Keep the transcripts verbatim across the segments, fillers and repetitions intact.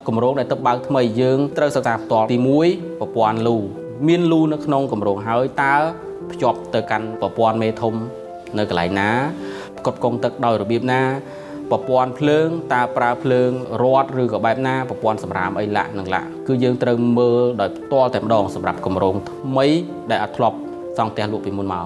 Cầm rốn này tập bao thmấy dương trâu sạc sạc tọa tí muối và quan lù miên lù nó không cầm rốn hơi ta chọp tờ căn và quan mê thông nơi cái lại ná cột công tật đòi rồi biết na và quan phơn ta pra phơn rót rư của bài na và quan sầm rám ấy lạ nằng lạ cứ dương trâu mơ đòi to tèm đòn sầm rạp cầm rốn mấy đại ắt lọp xong tè lụ bị môn màu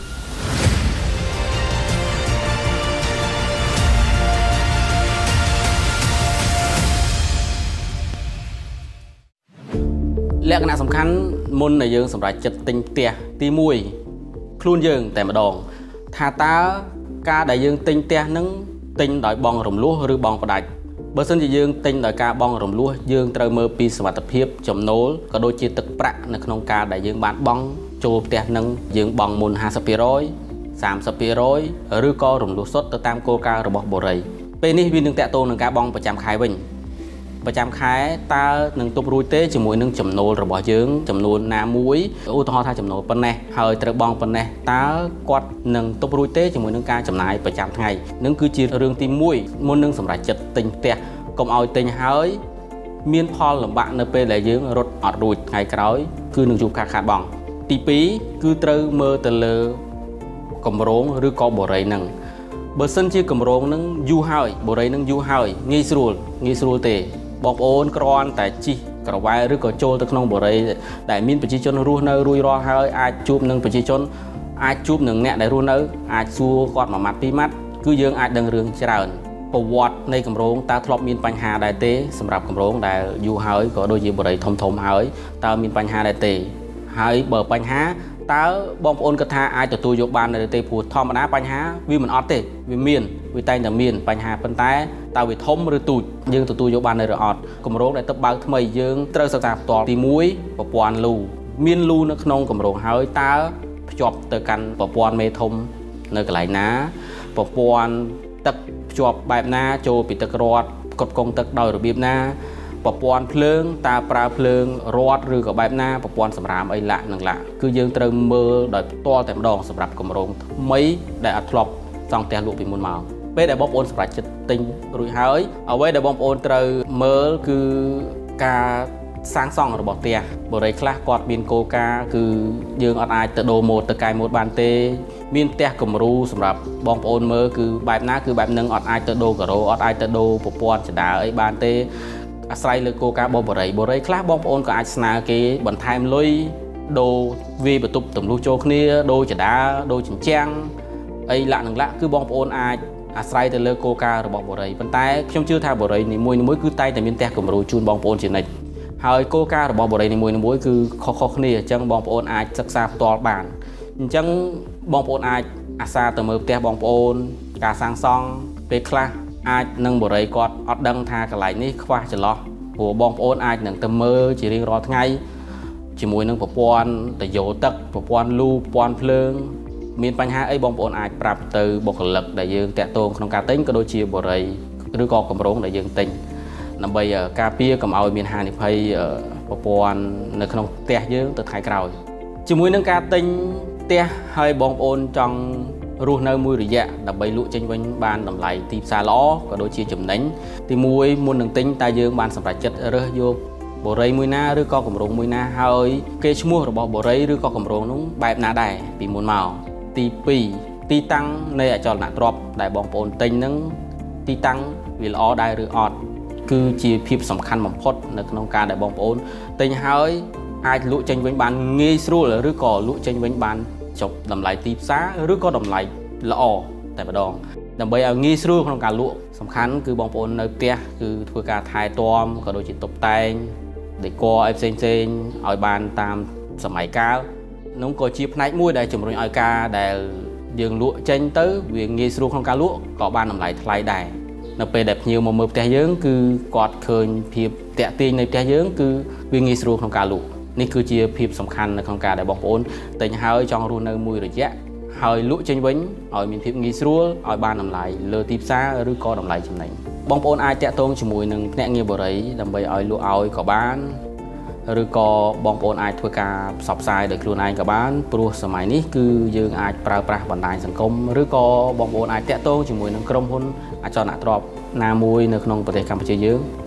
lẽ cái nào sầm khăn môn này dương sầm rải chật tinh tè ti mùi khuôn dươngแต่ mà đòn thà ta ca đại dương tinh tè nâng tinh đòi bong rồng lúa rư bong bạch bờ sân chỉ dương tinh đòi ca bong rồng lúa dương trời mơ pi sầm tập hiệp chấm nố có đôi chia tực bạในក្នុងការđại dương bán bong ចូលផ្ទះនឹងយើងបងមុន ห้าสิบเปอร์เซ็นต์ สามสิบเปอร์เซ็นต์ ឬក៏រំលោះសុទ្ធទៅតាមគោលការណ៍របស់បូរីពេលនេះវានឹងតាក់ទងនឹងការបងប្រចាំខែវិញប្រចាំខែតើនឹងទប់រួចទេជាមួយនឹងចំណូលរបស់យើងចំនួនណាមួយឧទាហរណ៍ថាចំណូលប៉ុណ្ណេះហើយត្រូវបងប៉ុណ្ណេះតើគាត់នឹងទប់រួចទេជាមួយនឹងការចំណាយប្រចាំថ្ងៃនឹងគឺជារឿងទីមួយមុននឹងសម្រេចចិត្តទិញផ្ទះកុំឲ្យទិញហើយមានផលលំបាកនៅពេលដែលយើងរត់អត់រួចថ្ងៃក្រោយគឺនឹងជួបការខាតបង់ទីពីរគឺត្រូវមើលទៅលើកម្រងឬក៏បូរីនឹងបើសិនជាកម្រងនឹងយូរហើយបូរីនឹងយូរហើយងាយស្រួលងាយស្រួលទេបងប្អូនគ្រាន់តែជីកក្រវ៉ែឬក៏ចូលទៅក្នុងបូរីដែលមានប្រជាជនរស់នៅរួចរាល់ហើយអាចជួបនឹងប្រជាជនអាចជួបនឹងអ្នកដែលរស់នៅអាចសួរគាត់មួយម៉ាត់ពីរម៉ាត់គឺយើងអាចដឹងរឿងច្រើនប្រវត្តិនៃកម្រងតើធ្លាប់មានបញ្ហាដែរទេសម្រាប់កម្រងដែលយូរហើយក៏ដូចជាបូរីធំធំហើយតើមានបញ្ហាដែរទេហើយបើបញ្ហាតើបងប្អូនគិតថាអាចទទួលយកបាននៅទេព្រោះធម្មតាបញ្ហាវាមិនអត់ទេវាមានវាតែងតែមានបញ្ហាប៉ុន្តែតើវាធំឬទូចយើងទទួលយកបាននៅឬអត់កម្រងដែលទៅបើកថ្មីយើងត្រូវសិក្សាផ្ទាល់ទីមួយប្រព័ន្ធលូមានលូនៅក្នុងកម្រងហើយតើភ្ជាប់ទៅកាន់ប្រព័ន្ធមេធំនៅកន្លែងណាប្រព័ន្ធទឹកភ្ជាប់បែបណាចូលពីទឹករត់កត់កងទឹកដោយរបៀបណាប្រព័ន្ធភ្លើងតើប្រើភ្លើងរត់ឬក៏បែបណាប្រព័ន្ធសម្រាមអីឡាក់នឹងឡាក់គឺយើងត្រូវមើលដោយផ្ទាល់តែម្ដងសម្រាប់កម្រងថ្មីដែលអត់ធ្លាប់សង់ផ្ទះលក់ពីមុនមកពេលដែលបងប្អូនសម្រាប់ចិត្តទិញរួចហើយអ្វីដែលបងប្អូនត្រូវមើលគឺការសាងសង់របស់ផ្ទះបរិយាខ្លះគាត់មានគោលការណ៍គឺយើងអត់អាចទៅដូរម៉ូតទៅកែម៉ូតបានទេមានផ្ទះគំរូសម្រាប់បងប្អូនមើលគឺបែបណាគឺបែបហ្នឹងអត់អាចទៅដូរការ៉ូអត់អាចទៅដូរប្រព័ន្ធចដាអីបានទេអាស្រ័យលើគោលការណ៍របស់បរិយាបរិយាខ្លះបងប្អូនក៏អាចស្នើគេបន្ថែមលុយដូរវាបន្ទប់ទម្លុះចូលគ្នាដូរចដាដូរជញ្ជាំងអីឡាក់នឹងឡាក់គឺបងប្អូនអាចអាស្រ័យទៅលើគោលការណ៍របស់បរិយាប៉ុន្តែខ្ញុំជឿថាបរិយានីមួយៗគឺតែងតែមានផ្ទះគំរូជូនបងប្អូនជានិច្ចហើយគោលការណ៍របស់បរិយានីមួយៗគឺខុសៗគ្នាអញ្ចឹងបងប្អូនអាចសិក្សាផ្ទាល់បានអញ្ចឹងបងប្អូនអាចអាសាទៅមើលផ្ទះបងប្អូនការសាងសង់ពេលខ្លះអាចនឹងបរិយាគាត់អត់ដឹងថាកន្លែងនេះខ្វះចន្លោះព្រោះបងប្អូនអាចនឹងទៅមើលជារៀងរាល់ថ្ងៃជាមួយនឹងប្រព័ន្ធតយោទឹកប្រព័ន្ធលូប្រព័ន្ធភ្លើងមានបញ្ហាអីបងប្អូនអាចប្រាប់ទៅបុគ្គលិកដែលយើងតាក់ទងក្នុងការទិញក៏ដូចជាបរិយាឬក៏កម្រងដែលយើងទិញដើម្បីការពារកុំឲ្យមានហានិភ័យប្រព័ន្ធនៅក្នុងផ្ទះយើងទៅថ្ងៃក្រោយជាមួយនឹងការទិញផ្ទះឲ្យបងប្អូនចង់រស់នៅមួយរយៈដើម្បីលក់ចេញវិញបានតម្លៃទីផ្សារល្អក៏ដូចជាចំណេញទីមួយមុននឹងទិញតើយើងបានសម្រេចចិត្តរើសយកបរិយាមួយណាឬក៏កម្រងមួយណាហើយគេឈ្មោះរបស់បរិយាឬក៏កម្រងនោះបែបណាដែរពីមុនមកទីពីរទីតាំងនៃអចលនទ្រព្យដែលបងប្អូនទិញនឹងទីតាំងវាល្អដែរឬអត់គឺជាភាពសំខាន់បំផុតនៅក្នុងការដែលបងប្អូនទិញហើយអាចលក់ចេញវិញបានងាយស្រួលឬក៏លក់ចេញវិញបានចុះតម្លៃទីផ្សារឬក៏តម្លៃល្អតែម្ដងដើម្បីឲ្យងាយស្រួលក្នុងការលក់សំខាន់គឺបងប្អូននៅផ្ទះគឺធ្វើការថែទាំក៏ដូចជាតុបតែងដេគ័រឲ្យផ្សេងផ្សេងឲ្យបានតាមសម័យកាលនោះក៏ជាផ្នែកមួយដែលជំរុញឲ្យការដែលយើងលក់ចេញទៅវាងាយស្រួលក្នុងការលក់ក៏បានតម្លៃថ្លៃដែរនៅពេលដែលភ្ញៀវមកមើលផ្ទះយើងគឺគាត់ឃើញភាពតាក់ទាញនៃផ្ទះយើងគឺវាងាយស្រួលក្នុងការលក់នេះគឺជាភាពសំខាន់នៅក្នុងការដែលបងប្អូនទិញហើយចង់រស់នៅមួយរយៈហើយលក់ចេញវិញឲ្យមានភាពងាយស្រួលឲ្យបានតម្លៃលើទីផ្សារឬក៏តម្លៃចំណេញបងប្អូនអាចតាក់ទងជាមួយនឹងភ្នាក់ងារបរិយាដើម្បីឲ្យលក់ឲ្យក៏បានឬក៏បងប្អូនអាចធ្វើការផ្សព្វផ្សាយដោយខ្លួនឯងក៏បានព្រោះសម័យនេះគឺយើងអាចប្រើប្រាស់បណ្ដាញសង្គមឬក៏បងប្អូនអាចតាក់ទងជាមួយនឹងក្រុមហ៊ុនអចលនទ្រព្យណាមួយនៅក្នុងប្រទេសកម្ពុជាយើង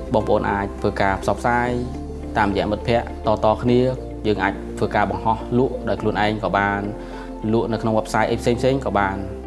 បងប្អូនអាចធ្វើការផ្សព្វផ្សាយតាមរយៈមិត្តភ័ក្តិតតគ្នាយើងអាចធ្វើការបង្ហោះលក់ដោយខ្លួនឯងក៏បានលក់នៅក្នុង website ផ្សេងៗក៏បាន